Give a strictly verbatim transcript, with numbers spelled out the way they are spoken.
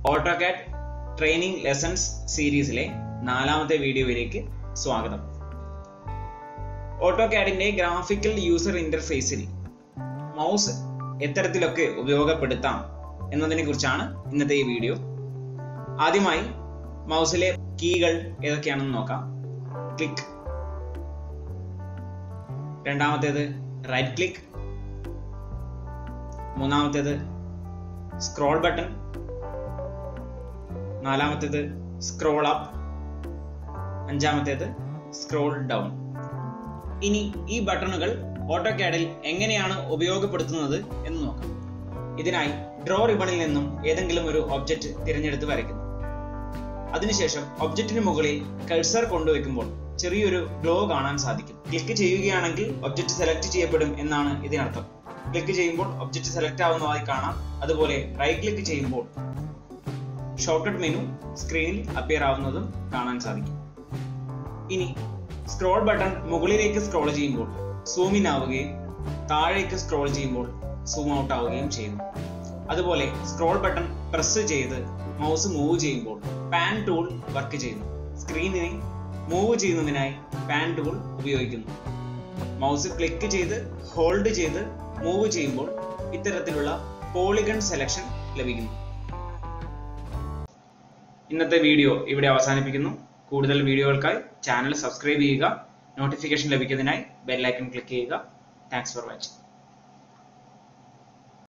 AutoCAD training lessons സീരീസിലെ നാലാമത്തെ വീഡിയോയിലേക്ക് സ്വാഗതം. ഓട്ടോകാഡിന്റെ ഗ്രാഫിക്കൽ യൂസർ ഇന്റർഫേസിൽ മൗസ് എത്തരത്തിലൊക്കെ ഉപയോഗപ്പെടുത്താം എന്നതിനെ കുറിച്ചാണ് ഇന്നത്തെ ഈ വീഡിയോ. ആദ്യമായി മൗസിലെ കീകൾ ഏതൊക്കെയാണെന്ന് നോക്കാം. ക്ലിക്ക്, രണ്ടാമത്തേത് റൈറ്റ് ക്ലിക്ക്, മൂന്നാമത്തേത് സ്ക്രോൾ ബട്ടൺ, നാലാമത്തേത് സ്ക്രോൾ അപ്പ്, അഞ്ചാമത്തേത് സ്ക്രോൾ ഡൗൺ. ഇനി ഈ ബട്ടണുകൾ ഓട്ടോകാഡിൽ എങ്ങനെയാണ് ഉപയോഗപ്പെടുത്തുന്നത് എന്ന് നോക്കാം. ഇതിനായി ഡ്രോ റിബണിൽ നിന്നും ഏതെങ്കിലും ഒരു ഒബ്ജക്റ്റ് തിരഞ്ഞെടുത്ത് വരയ്ക്കുന്നു. അതിനുശേഷം ഒബ്ജക്റ്റിന് മുകളിൽ കഴ്സർ കൊണ്ടുവയ്ക്കുമ്പോൾ ചെറിയൊരു ഗ്ലോ കാണാൻ സാധിക്കും. ക്ലിക്ക് ചെയ്യുകയാണെങ്കിൽ ഒബ്ജക്റ്റ് സെലക്ട് ചെയ്യപ്പെടും എന്നാണ് ഇതിനർത്ഥം. ക്ലിക്ക് ചെയ്യുമ്പോൾ ഒബ്ജക്റ്റ് സെലക്ട് ആവുന്നതായി കാണാം. അതുപോലെ റൈറ്റ് ക്ലിക്ക് ചെയ്യുമ്പോൾ ഷോർട്ട്കട്ട് മെനു സ്ക്രീനിൽ അപ്പിയർ ആവുന്നതും കാണാൻ സാധിക്കും. ഇനി സ്ക്രോൾ ബട്ടൺ മുകളിലേക്ക് സ്ക്രോൾ ചെയ്യുമ്പോൾ സൂം ഇൻ ആവുകയും താഴേക്ക് സ്ക്രോൾ ചെയ്യുമ്പോൾ സൂം ഔട്ട് ആവുകയും ചെയ്യുന്നു. അതുപോലെ സ്ക്രോൾ ബട്ടൺ പ്രസ് ചെയ്ത് മൗസ് മൂവ് ചെയ്യുമ്പോൾ പാൻ ടൂൾ വർക്ക് ചെയ്യുന്നു. സ്ക്രീനിനെ മൂവ് ചെയ്യുന്നതിനായി പാൻ ടൂൾ ഉപയോഗിക്കുന്നു. മൗസ് ക്ലിക്ക് ചെയ്ത് ഹോൾഡ് ചെയ്ത് മൂവ് ചെയ്യുമ്പോൾ ഇത്തരത്തിലുള്ള പോളിഗൺ സെലക്ഷൻ ലഭിക്കുന്നു. ഇന്നത്തെ വീഡിയോ ഇവിടെ അവസാനിപ്പിക്കുന്നു. കൂടുതൽ വീഡിയോകൾക്കായി ചാനൽ സബ്സ്ക്രൈബ് ചെയ്യുക. നോട്ടിഫിക്കേഷൻ ലഭിക്കുന്നതിനായി ബെൽ ഐക്കൺ ക്ലിക്ക് ചെയ്യുക. Thanks for watching.